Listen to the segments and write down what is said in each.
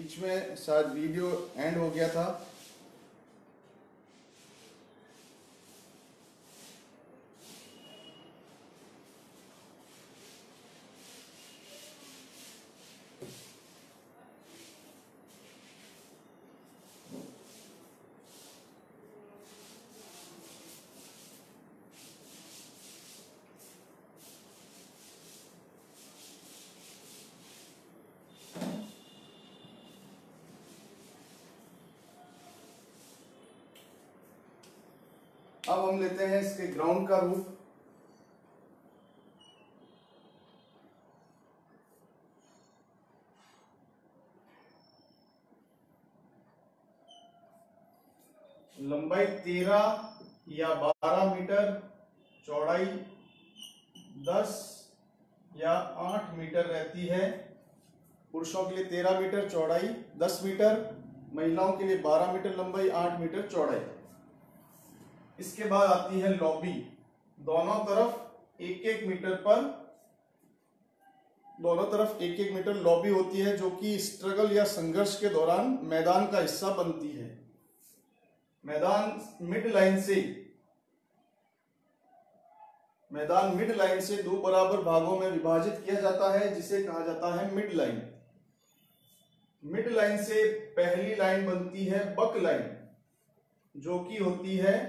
बीच में शायद video and हो गया था। अब हम लेते हैं इसके ग्राउंड का रूप। लंबाई 13 या 12 मीटर, चौड़ाई 10 या 8 मीटर रहती है। पुरुषों के लिए 13 मीटर चौड़ाई, 10 मीटर, महिलाओं के लिए 12 मीटर लंबाई, 8 मीटर चौड़ाई। इसके बाद आती है लॉबी। दोनों तरफ 1-1 मीटर पर, दोनों तरफ 1-1 मीटर लॉबी होती है, जो कि स्ट्रगल या संघर्ष के दौरान मैदान का हिस्सा बनती है। मैदान मिड लाइन से 2 बराबर भागों में विभाजित किया जाता है, जिसे कहा जाता है मिड लाइन। मिड लाइन से पहली लाइन बनती है बक लाइन, जो कि होती है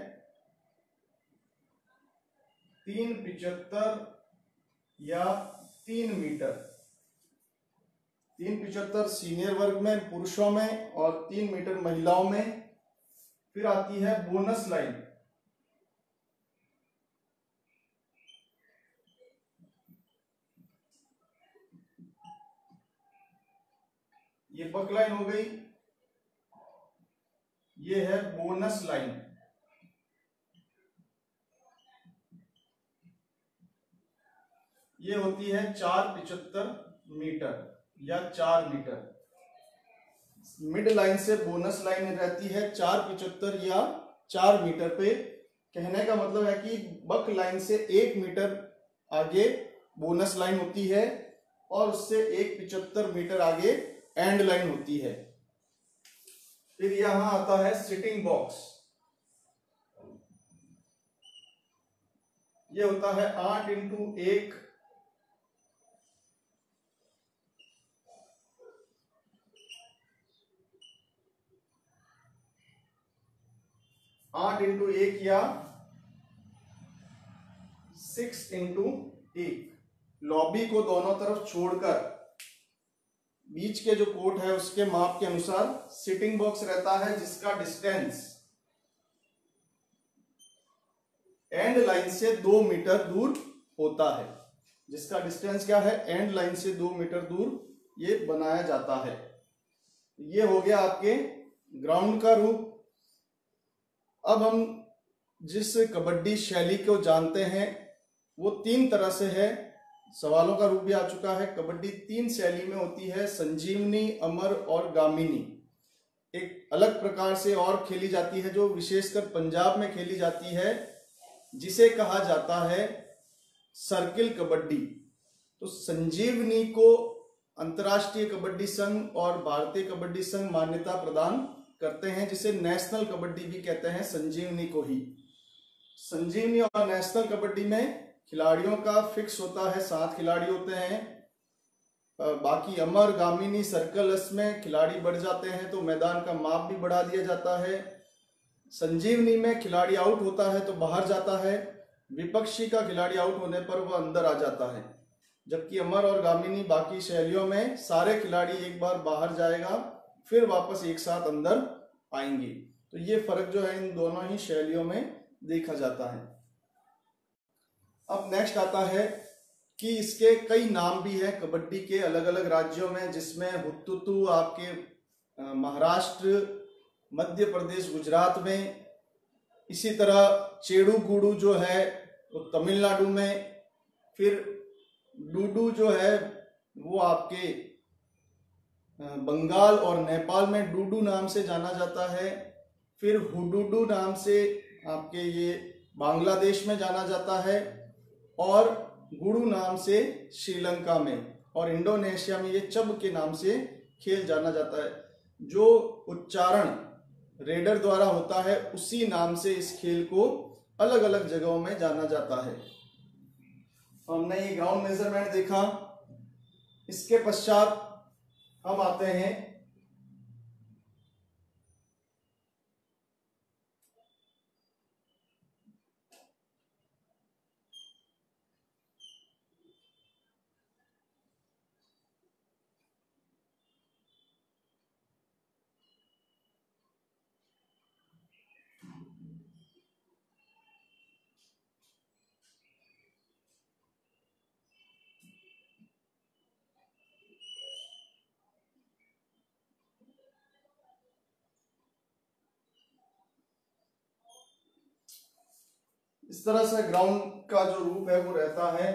375 या 3 मीटर। 375 सीनियर वर्ग में पुरुषों में और 3 मीटर महिलाओं में। फिर आती है बोनस लाइन। ये बक लाइन हो गई, ये है बोनस लाइन। ये होती है 475 मीटर या 4 मीटर। मिड लाइन से बोनस लाइन रहती है 475 या 4 मीटर पे। कहने का मतलब है कि बक लाइन से 1 मीटर आगे बोनस लाइन होती है और उससे 175 मीटर आगे एंड लाइन होती है। फिर यहां आता है सिटिंग बॉक्स। ये होता है 8x1, 8x1 या 6x1। लॉबी को दोनों तरफ छोड़कर बीच के जो कोट है उसके माप के अनुसार सिटिंग बॉक्स रहता है, जिसका डिस्टेंस एंड लाइन से 2 मीटर दूर होता है। जिसका डिस्टेंस क्या है? एंड लाइन से 2 मीटर दूर ये बनाया जाता है। ये हो गया आपके ग्राउंड का रूप। अब हम जिस कबड्डी शैली को जानते हैं वो 3 तरह से है। सवालों का रूप भी आ चुका है। कबड्डी 3 शैली में होती है, संजीवनी, अमर और गामिनी। एक अलग प्रकार से और खेली जाती है जो विशेषकर पंजाब में खेली जाती है, जिसे कहा जाता है सर्किल कबड्डी। तो संजीवनी को अंतर्राष्ट्रीय कबड्डी संघ और भारतीय कबड्डी संघ मान्यता प्रदान करते हैं, जिसे नेशनल कबड्डी भी कहते हैं, संजीवनी को ही। संजीवनी और नेशनल कबड्डी में खिलाड़ियों का फिक्स होता है, 7 खिलाड़ी होते हैं। बाकी अमर, गामिनी, सर्कल में खिलाड़ी बढ़ जाते हैं तो मैदान का माप भी बढ़ा दिया जाता है। संजीवनी में खिलाड़ी आउट होता है तो बाहर जाता है, विपक्षी का खिलाड़ी आउट होने पर वह अंदर आ जाता है। जबकि अमर और गामिनी बाकी शैलियों में सारे खिलाड़ी एक बार बाहर जाएगा फिर वापस एक साथ अंदर आएंगे। तो ये फर्क जो है इन दोनों ही शैलियों में देखा जाता है। अब नेक्स्ट आता है कि इसके कई नाम भी हैं कबड्डी के अलग अलग राज्यों में, जिसमें हुत्तुतु आपके महाराष्ट्र, मध्य प्रदेश, गुजरात में। इसी तरह चेड़ू गुड़ू जो है वो तमिलनाडु में। फिर डूडू जो है वो आपके बंगाल और नेपाल में डूडू नाम से जाना जाता है। फिर हुडुडू नाम से आपके ये बांग्लादेश में जाना जाता है, और गुड़ू नाम से श्रीलंका में, और इंडोनेशिया में ये चब के नाम से खेल जाना जाता है। जो उच्चारण रेडर द्वारा होता है उसी नाम से इस खेल को अलग अलग जगहों में जाना जाता है। हमने ये ग्राउंड मेजरमेंट देखा। इसके पश्चात हम आते हैं इस तरह से ग्राउंड का जो रूप है वो रहता है।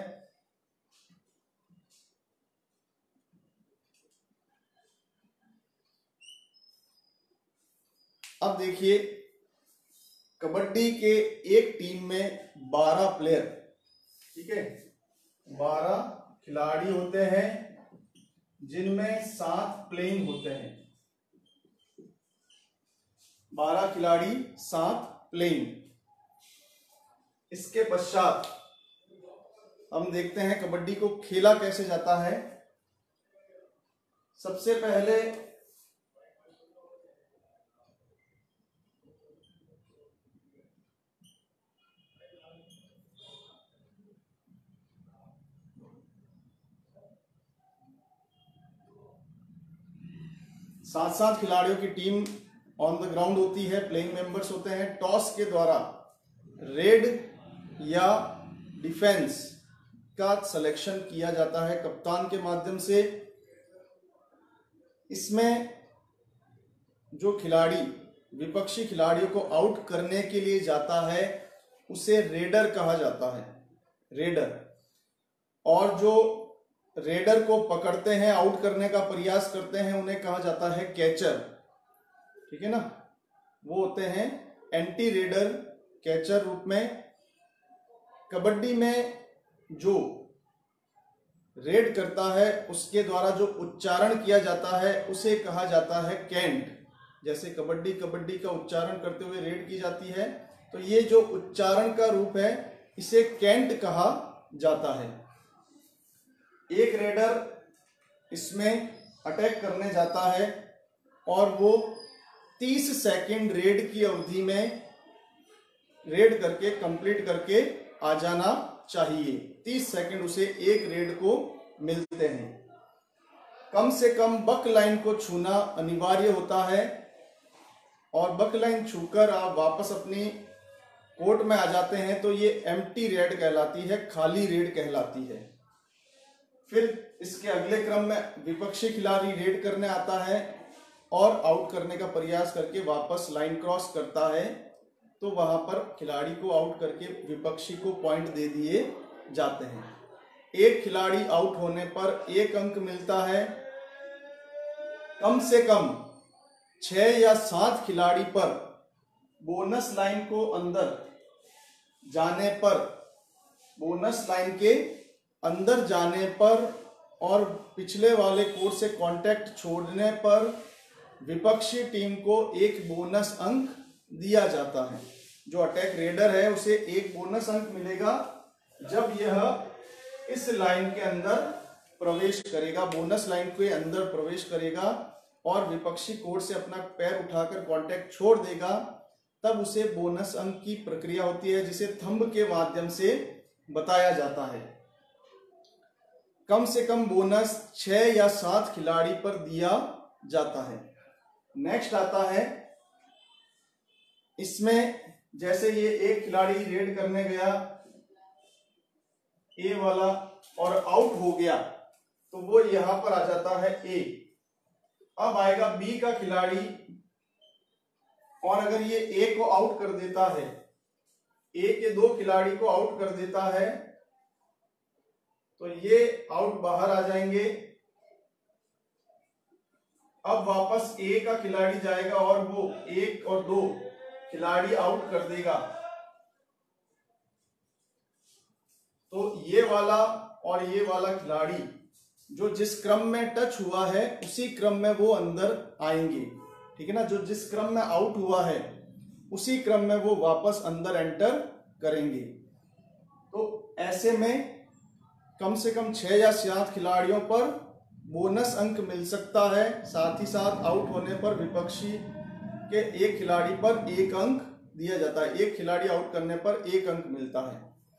अब देखिए, कबड्डी के एक टीम में 12 प्लेयर, ठीक है, 12 खिलाड़ी होते हैं जिनमें 7 प्लेइंग होते हैं। 12 खिलाड़ी 7 प्लेइंग। इसके पश्चात हम देखते हैं कबड्डी को खेला कैसे जाता है। सबसे पहले सात खिलाड़ियों की टीम ऑन द ग्राउंड होती है, प्लेइंग मेंबर्स होते हैं। टॉस के द्वारा रेड या डिफेंस का सिलेक्शन किया जाता है कप्तान के माध्यम से। इसमें जो खिलाड़ी विपक्षी खिलाड़ियों को आउट करने के लिए जाता है उसे रेडर कहा जाता है, रेडर। और जो रेडर को पकड़ते हैं, आउट करने का प्रयास करते हैं, उन्हें कहा जाता है कैचर, ठीक है ना। वो होते हैं एंटी रेडर, कैचर रूप में। कबड्डी में जो रेड करता है उसके द्वारा जो उच्चारण किया जाता है उसे कहा जाता है कैंट। जैसे कबड्डी कबड्डी का उच्चारण करते हुए रेड की जाती है, तो ये जो उच्चारण का रूप है इसे कैंट कहा जाता है। एक रेडर इसमें अटैक करने जाता है और वो 30 सेकंड रेड की अवधि में रेड करके कंप्लीट करके आ जाना चाहिए। 30 सेकंड उसे एक रेड को मिलते हैं। कम से कम बक लाइन को छूना अनिवार्य होता है और बक लाइन छूकर आप वापस अपनी कोर्ट में आ जाते हैं तो ये एम्प्टी रेड कहलाती है, खाली रेड कहलाती है। फिर इसके अगले क्रम में विपक्षी खिलाड़ी रेड करने आता है और आउट करने का प्रयास करके वापस लाइन क्रॉस करता है, तो वहां पर खिलाड़ी को आउट करके विपक्षी को पॉइंट दे दिए जाते हैं। एक खिलाड़ी आउट होने पर 1 अंक मिलता है। कम से कम 6 या 7 खिलाड़ी पर बोनस लाइन को अंदर जाने पर, बोनस लाइन के अंदर जाने पर और पिछले वाले कोर्ट से कांटेक्ट छोड़ने पर विपक्षी टीम को 1 बोनस अंक दिया जाता है। जो अटैक रेडर है उसे 1 बोनस अंक मिलेगा जब यह इस लाइन के अंदर प्रवेश करेगा, बोनस लाइन के अंदर प्रवेश करेगा और विपक्षी कोर्ट से अपना पैर उठाकर कांटेक्ट छोड़ देगा, तब उसे बोनस अंक की प्रक्रिया होती है जिसे थंब के माध्यम से बताया जाता है। कम से कम बोनस 6 या 7 खिलाड़ी पर दिया जाता है। नेक्स्ट आता है, इसमें जैसे ये एक खिलाड़ी रेड करने गया ए वाला और आउट हो गया तो वो यहां पर आ जाता है ए। अब आएगा बी का खिलाड़ी और अगर ये ए को आउट कर देता है, ए के 2 खिलाड़ी को आउट कर देता है, तो ये आउट बाहर आ जाएंगे। अब वापस ए का खिलाड़ी जाएगा और वो 1 और 2 खिलाड़ी आउट कर देगा, तो ये वाला और ये वाला खिलाड़ी जो जिस क्रम में टच हुआ है उसी क्रम में वो अंदर आएंगे, ठीक है ना। जो जिस क्रम में आउट हुआ है उसी क्रम में वो वापस अंदर एंटर करेंगे। तो ऐसे में कम से कम 6 या 7 खिलाड़ियों पर बोनस अंक मिल सकता है। साथ ही साथ आउट होने पर विपक्षी के एक खिलाड़ी पर 1 अंक दिया जाता है। एक खिलाड़ी आउट करने पर 1 अंक मिलता है।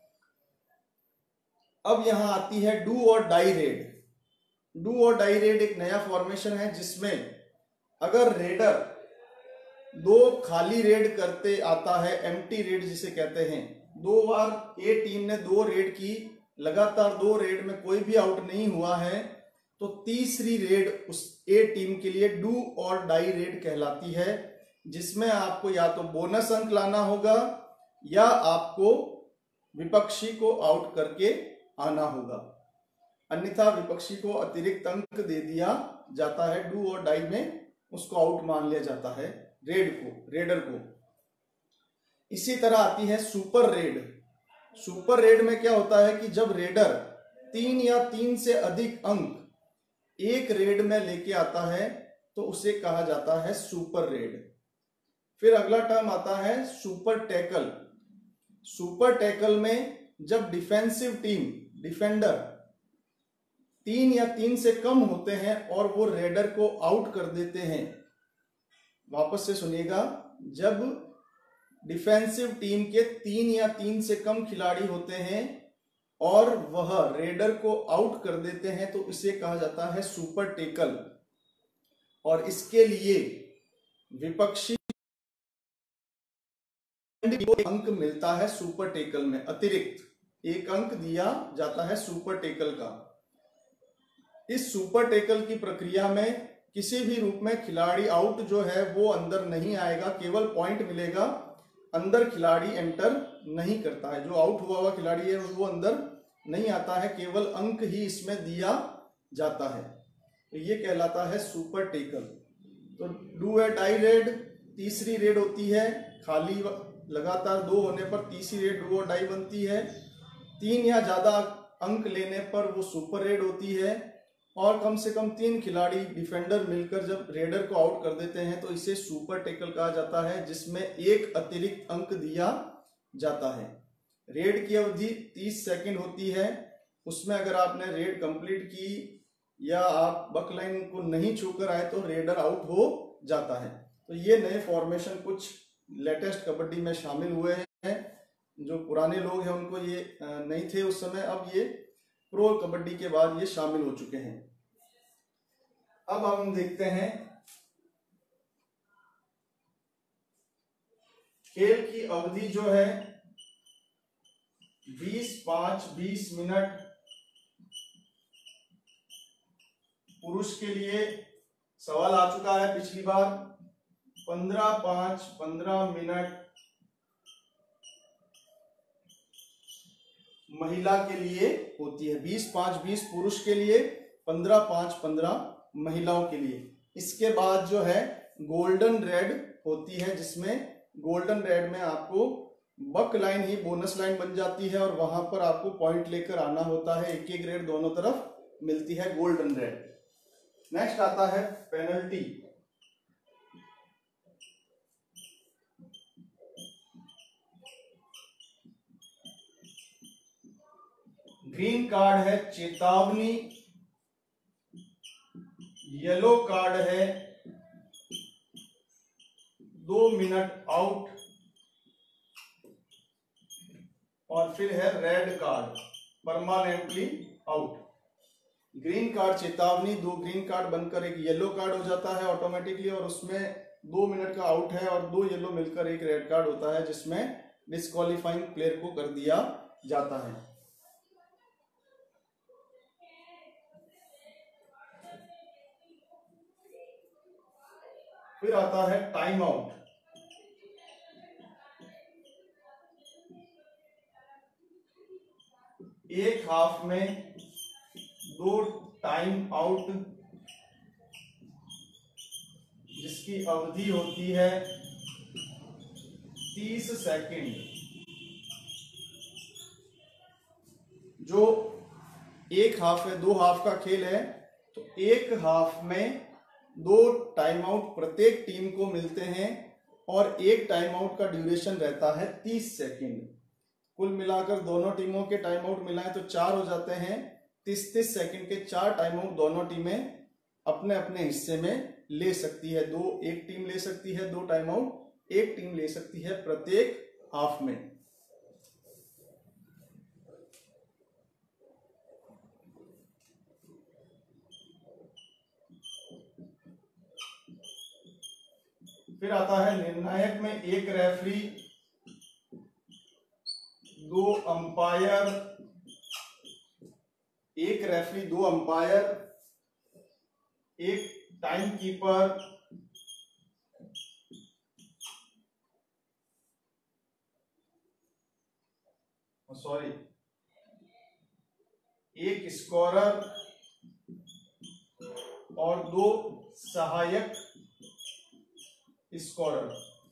अब यहां आती है डू और डाई रेड। डू और डाई रेड एक नया फॉर्मेशन है जिसमें अगर रेडर 2 खाली रेड करते आता है, एम्प्टी रेड जिसे कहते हैं, 2 बार ए टीम ने 2 रेड की, लगातार 2 रेड में कोई भी आउट नहीं हुआ है, तो तीसरी रेड उस ए टीम के लिए डू और डाई रेड कहलाती है, जिसमें आपको या तो बोनस अंक लाना होगा या आपको विपक्षी को आउट करके आना होगा, अन्यथा विपक्षी को अतिरिक्त अंक दे दिया जाता है। डू और डाई में उसको आउट मान लिया जाता है रेडर को। इसी तरह आती है सुपर रेड। सुपर रेड में क्या होता है कि जब रेडर 3 या 3 से अधिक अंक एक रेड में लेके आता है तो उसे कहा जाता है सुपर रेड। फिर अगला टर्म आता है सुपर टैकल। सुपर टैकल में जब डिफेंसिव टीम डिफेंडर 3 या 3 से कम होते हैं और वो रेडर को आउट कर देते हैं। वापस से सुनिएगा, जब डिफेंसिव टीम के 3 या 3 से कम खिलाड़ी होते हैं और वह रेडर को आउट कर देते हैं तो इसे कहा जाता है सुपर टैकल। और इसके लिए विपक्षी अंक मिलता है सुपर टैकल में, अतिरिक्त 1 अंक दिया जाता है सुपर टैकल का। इस सुपर टैकल की प्रक्रिया में किसी भी रूप में खिलाड़ी आउट जो है वो अंदर नहीं आएगा, केवल पॉइंट मिलेगा, अंदर खिलाड़ी एंटर नहीं करता है। जो आउट हुआ खिलाड़ी है वो अंदर नहीं आता है, केवल अंक ही इसमें दिया जाता है। तो ये कहलाता है सुपर टैकल। तो डू और डाई रेड तीसरी रेड होती है, खाली लगातार 2 होने पर तीसरी रेड डू और डाई बनती है। 3 या ज्यादा अंक लेने पर वो सुपर रेड होती है, और कम से कम 3 खिलाड़ी डिफेंडर मिलकर जब रेडर को आउट कर देते हैं तो इसे सुपर टैकल कहा जाता है, जिसमें 1 अतिरिक्त अंक दिया जाता है। रेड की अवधि 30 सेकंड होती है। उसमें अगर आपने रेड कंप्लीट की या आप बकलाइन को नहीं छूकर आए तो रेडर आउट हो जाता है। तो ये नए फॉर्मेशन कुछ लेटेस्ट कबड्डी में शामिल हुए हैं। जो पुराने लोग हैं उनको ये नहीं थे उस समय, अब ये प्रो कबड्डी के बाद ये शामिल हो चुके हैं। अब हम देखते हैं खेल की अवधि जो है 20 मिनट पुरुष के लिए सवाल आ चुका है पिछली बार। 15 मिनट महिला के लिए होती है। 20 पुरुष के लिए, 15 महिलाओं के लिए। इसके बाद जो है गोल्डन रेड होती है, जिसमें गोल्डन रेड में आपको बक लाइन ही बोनस लाइन बन जाती है और वहां पर आपको पॉइंट लेकर आना होता है। 1-1 रेड दोनों तरफ मिलती है गोल्डन रेड। नेक्स्ट आता है पेनल्टी। ग्रीन कार्ड है चेतावनी, येलो कार्ड है 2 मिनट आउट, और फिर है red card permanently out. Green card चेतावनी, 2 ग्रीन कार्ड बनकर एक येलो कार्ड हो जाता है ऑटोमेटिकली, और उसमें 2 मिनट का आउट है, और 2 येलो मिलकर एक रेड कार्ड होता है जिसमें डिस्क्वालीफाइंग प्लेयर को कर दिया जाता है। फिर आता है टाइम आउट। एक हाफ में 2 टाइम आउट जिसकी अवधि होती है 30 सेकंड। जो एक हाफ है, 2 हाफ का खेल है, तो एक हाफ में 2 टाइम आउट प्रत्येक टीम को मिलते हैं और एक टाइम आउट का ड्यूरेशन रहता है 30 सेकेंड। कुल मिलाकर दोनों टीमों के टाइम आउट मिलाएं तो 4 हो जाते हैं। 30-30 सेकेंड के 4 टाइम आउट दोनों टीमें अपने अपने हिस्से में ले सकती है। एक टीम ले सकती है 2 टाइम आउट, एक टीम ले सकती है प्रत्येक हाफ में। फिर आता है निर्णायक में एक रेफरी, 2 अंपायर, एक रेफरी, 2 अंपायर, एक टाइम कीपर, सॉरी, एक स्कोरर और 2 सहायक स्कोरर।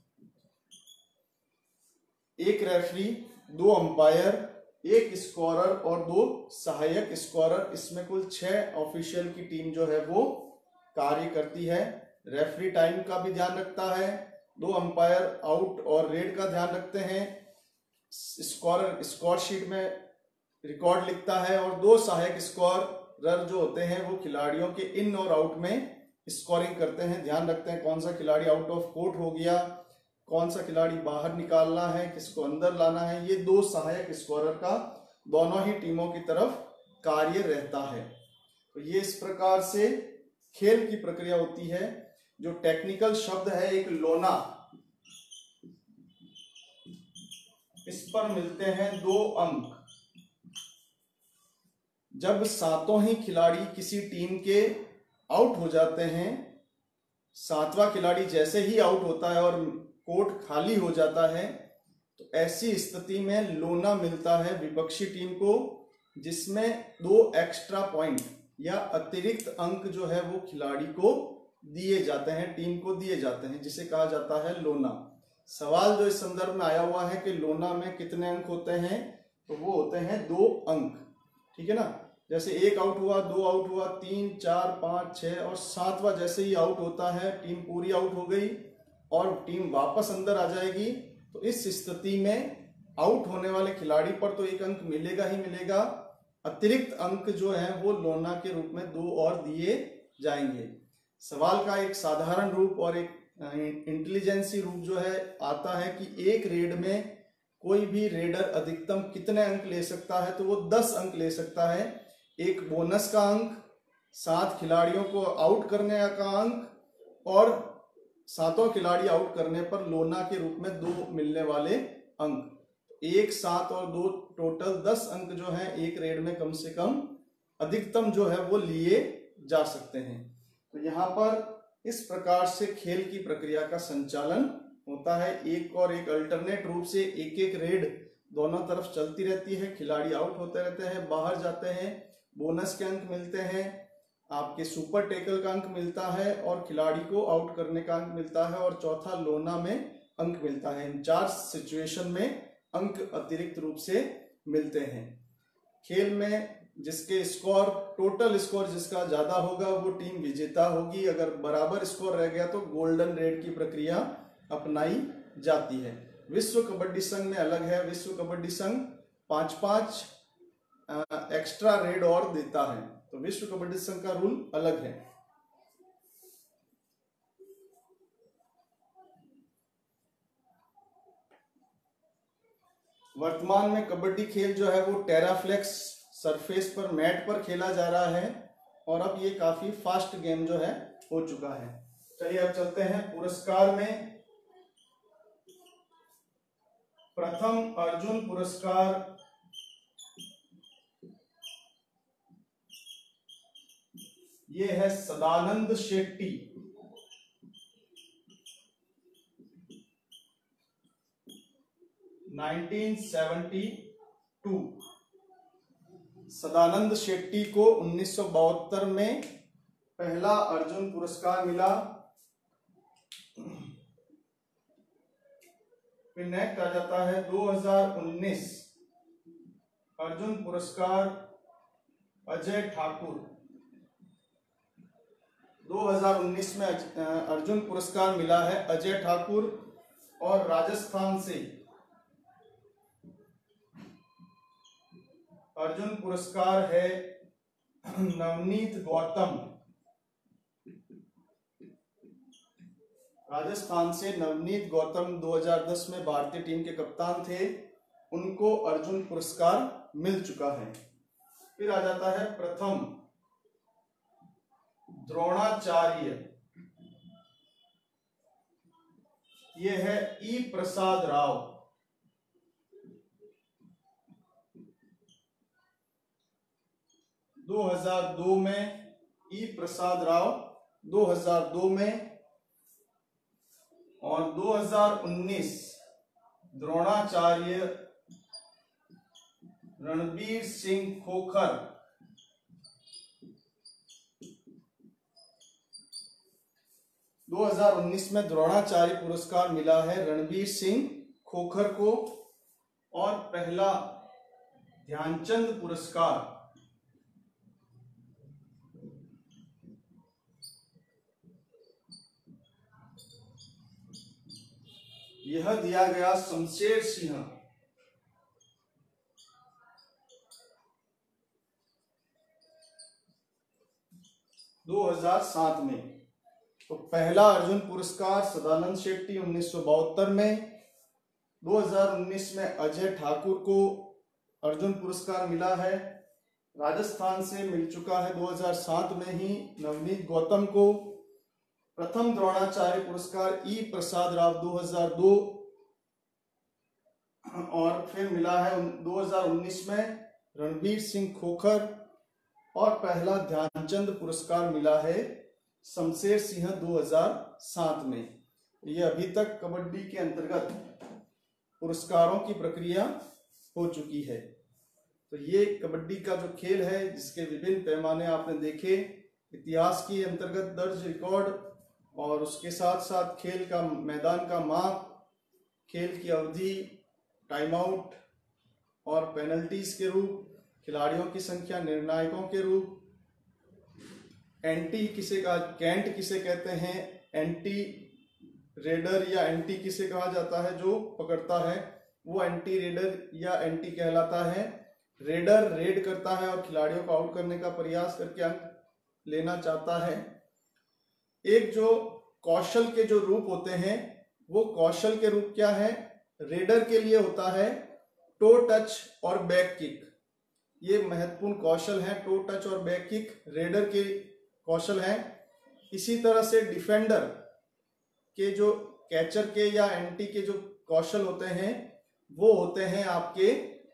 एक रेफरी, 2 अंपायर, एक स्कोरर और 2 सहायक स्कोरर, इसमें कुल 6 ऑफिशियल की टीम जो है वो कार्य करती है। रेफरी टाइम का भी ध्यान रखता है, 2 अंपायर आउट और रेड का ध्यान रखते हैं, स्कोरर स्कोर शीट में रिकॉर्ड लिखता है और 2 सहायक स्कोरर जो होते हैं वो खिलाड़ियों के इन और आउट में स्कोरिंग करते हैं, ध्यान रखते हैं कौन सा खिलाड़ी आउट ऑफ कोर्ट हो गया, कौन सा खिलाड़ी बाहर निकालना है, किसको अंदर लाना है। ये 2 सहायक स्कोरर का दोनों ही टीमों की तरफ कार्य रहता है। तो ये इस प्रकार से खेल की प्रक्रिया होती है। जो टेक्निकल शब्द है एक लोना, इस पर मिलते हैं 2 अंक। जब सातों ही खिलाड़ी किसी टीम के आउट हो जाते हैं, 7वां खिलाड़ी जैसे ही आउट होता है और कोर्ट खाली हो जाता है, तो ऐसी स्थिति में लोना मिलता है विपक्षी टीम को, जिसमें 2 एक्स्ट्रा पॉइंट या अतिरिक्त अंक जो है वो खिलाड़ी को दिए जाते हैं, टीम को दिए जाते हैं, जिसे कहा जाता है लोना। सवाल जो इस संदर्भ में आया हुआ है कि लोना में कितने अंक होते हैं, तो वो होते हैं 2 अंक, ठीक है ना। जैसे 1 आउट हुआ, 2 आउट हुआ, 3, 4, 5, 6 और 7वां जैसे ही आउट होता है टीम पूरी आउट हो गई और टीम वापस अंदर आ जाएगी। तो इस स्थिति में आउट होने वाले खिलाड़ी पर तो 1 अंक मिलेगा ही मिलेगा, अतिरिक्त अंक जो है वो लोना के रूप में 2 और दिए जाएंगे। सवाल का एक साधारण रूप और एक इंटेलिजेंसी रूप जो है आता है कि एक रेड में कोई भी रेडर अधिकतम कितने अंक ले सकता है, तो वो 10 अंक ले सकता है। एक बोनस का अंक, 7 खिलाड़ियों को आउट करने का अंक और 7 खिलाड़ी आउट करने पर लोना के रूप में 2 मिलने वाले अंक। 1, 7 और 2 टोटल 10 अंक जो है एक रेड में कम से कम अधिकतम जो है वो लिए जा सकते हैं। तो यहाँ पर इस प्रकार से खेल की प्रक्रिया का संचालन होता है। एक और एक अल्टरनेट रूप से एक एक रेड दोनों तरफ चलती रहती है, खिलाड़ी आउट होते रहते हैं, बाहर जाते हैं, बोनस के अंक मिलते हैं, आपके सुपर टेकल का अंक मिलता है और खिलाड़ी को आउट करने का अंक मिलता है और चौथा लोना में अंक मिलता है। इन 4 सिचुएशन में अंक अतिरिक्त रूप से मिलते हैं। खेल में जिसके स्कोर, टोटल स्कोर जिसका ज्यादा होगा वो टीम विजेता होगी। अगर बराबर स्कोर रह गया तो गोल्डन रेड की प्रक्रिया अपनाई जाती है। विश्व कबड्डी संघ में अलग है। विश्व कबड्डी संघ 5-5 एक्स्ट्रा रेड और देता है, तो विश्व कबड्डी संघ का रूल अलग है। वर्तमान में कबड्डी खेल जो है वो टेराफ्लेक्स सरफेस पर, मैट पर खेला जा रहा है और अब ये काफी फास्ट गेम जो है हो चुका है। चलिए अब चलते हैं पुरस्कार में। प्रथम अर्जुन पुरस्कार ये है सदानंद शेट्टी, 1972। सदानंद शेट्टी को 1972 में पहला अर्जुन पुरस्कार मिला। फिर नेक्स्ट आ जाता है 2019 अर्जुन पुरस्कार अजय ठाकुर 2019 में अर्जुन पुरस्कार मिला है अजय ठाकुर। और राजस्थान से अर्जुन पुरस्कार है नवनीत गौतम। राजस्थान से नवनीत गौतम 2010 में भारतीय टीम के कप्तान थे, उनको अर्जुन पुरस्कार मिल चुका है। फिर आ जाता है प्रथम द्रोणाचार्य, ये है ई प्रसाद राव। 2002 में ई प्रसाद राव 2002 में। और 2019 द्रोणाचार्य रणबीर सिंह खोखर। 2019 में द्रोणाचार्य पुरस्कार मिला है रणबीर सिंह खोखर को। और पहला ध्यानचंद पुरस्कार यह दिया गया शमशेर सिंह 2007 में। तो पहला अर्जुन पुरस्कार सदानंद शेट्टी 1972 में। 2019 में अजय ठाकुर को अर्जुन पुरस्कार मिला है, राजस्थान से मिल चुका है 2007 में ही नवनीत गौतम को। प्रथम द्रोणाचार्य पुरस्कार ई प्रसाद राव 2002 और फिर मिला है 2019 में रणबीर सिंह खोखर। और पहला ध्यानचंद पुरस्कार मिला है शमशेर सिंह 2007 में। ये अभी तक कबड्डी के अंतर्गत पुरस्कारों की प्रक्रिया हो चुकी है। तो ये कबड्डी का जो खेल है, जिसके विभिन्न पैमाने आपने देखे, इतिहास की अंतर्गत दर्ज रिकॉर्ड और उसके साथ साथ खेल का मैदान का माप, खेल की अवधि, टाइम आउट और पेनल्टीज के रूप, खिलाड़ियों की संख्या, निर्णायकों के रूप, एंटी किसे का कैंट किसे कहते हैं, एंटी रेडर या एंटी किसे कहा जाता है, जो पकड़ता है वो एंटी रेडर या एंटी कहलाता है। रेडर रेड करता है और खिलाड़ियों को आउट करने का प्रयास करके अंक लेना चाहता है। एक जो कौशल के जो रूप होते हैं, वो कौशल के रूप क्या है, रेडर के लिए होता है टो टच और बैक किक। ये महत्वपूर्ण कौशल है, टो टच और बैक किक रेडर के कौशल है। इसी तरह से डिफेंडर के जो कैचर के या एंटी के जो कौशल होते हैं, वो होते हैं आपके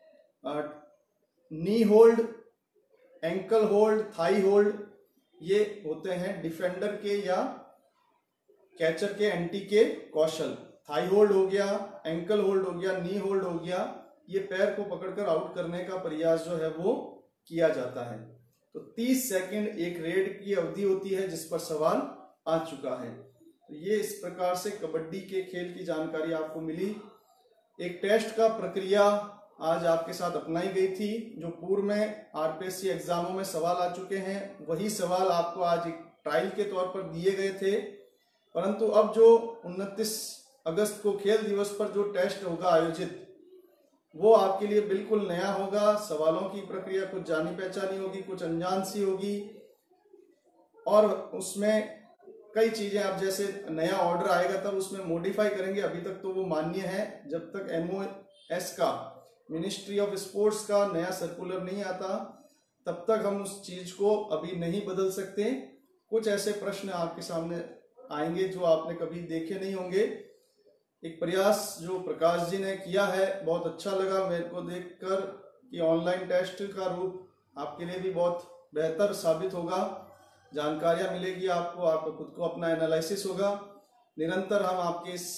knee hold, ankle hold, thigh hold. ये होते हैं डिफेंडर के या कैचर के एंटी के कौशल। थाई होल्ड हो गया, एंकल होल्ड हो गया, नी होल्ड हो गया, ये पैर को पकड़कर आउट करने का प्रयास जो है वो किया जाता है। तो 30 सेकंड एक रेड की अवधि होती है, जिस पर सवाल आ चुका है। तो ये इस प्रकार से कबड्डी के खेल की जानकारी आपको मिली। एक टेस्ट का प्रक्रिया आज आपके साथ अपनाई गई थी, जो पूर्व में आरपीएससी एग्जामों में सवाल आ चुके हैं, वही सवाल आपको आज एक ट्रायल के तौर पर दिए गए थे। परंतु अब जो 29 अगस्त को खेल दिवस पर जो टेस्ट होगा आयोजित, वो आपके लिए बिल्कुल नया होगा। सवालों की प्रक्रिया कुछ जानी पहचानी होगी, कुछ अनजान सी होगी, और उसमें कई चीजें आप जैसे नया ऑर्डर आएगा तब उसमें मॉडिफाई करेंगे। अभी तक तो वो मान्य है, जब तक MOS का, मिनिस्ट्री ऑफ स्पोर्ट्स का नया सर्कुलर नहीं आता, तब तक हम उस चीज को अभी नहीं बदल सकते। कुछ ऐसे प्रश्न आपके सामने आएंगे जो आपने कभी देखे नहीं होंगे। एक प्रयास जो प्रकाश जी ने किया है, बहुत अच्छा लगा मेरे को देखकर कि ऑनलाइन टेस्ट का रूप आपके लिए भी बहुत बेहतर साबित होगा। जानकारियां मिलेगी आपको, आपको खुद को अपना एनालिसिस होगा। निरंतर हम आपके इस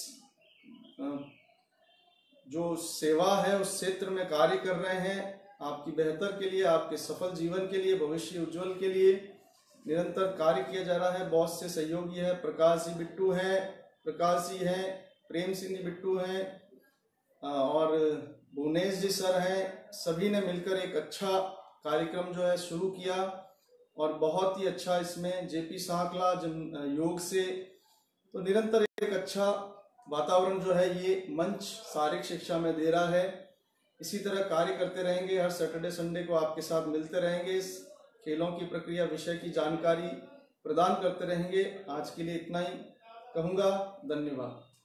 जो सेवा है उस क्षेत्र में कार्य कर रहे हैं, आपकी बेहतर के लिए, आपके सफल जीवन के लिए, भविष्य उज्जवल के लिए निरंतर कार्य किया जा रहा है। बहुत से सहयोगी है, प्रकाश जी बिट्टू हैं, प्रकाश जी हैं, प्रेम सिंह जी बिट्टू हैं और भुवनेश जी सर हैं। सभी ने मिलकर एक अच्छा कार्यक्रम जो है शुरू किया और बहुत ही अच्छा इसमें जेपी सांकला योग से तो निरंतर एक अच्छा वातावरण जो है ये मंच शारीरिक शिक्षा में दे रहा है। इसी तरह कार्य करते रहेंगे, हर सैटरडे संडे को आपके साथ मिलते रहेंगे, इस खेलों की प्रक्रिया विषय की जानकारी प्रदान करते रहेंगे। आज के लिए इतना ही कहूँगा, धन्यवाद।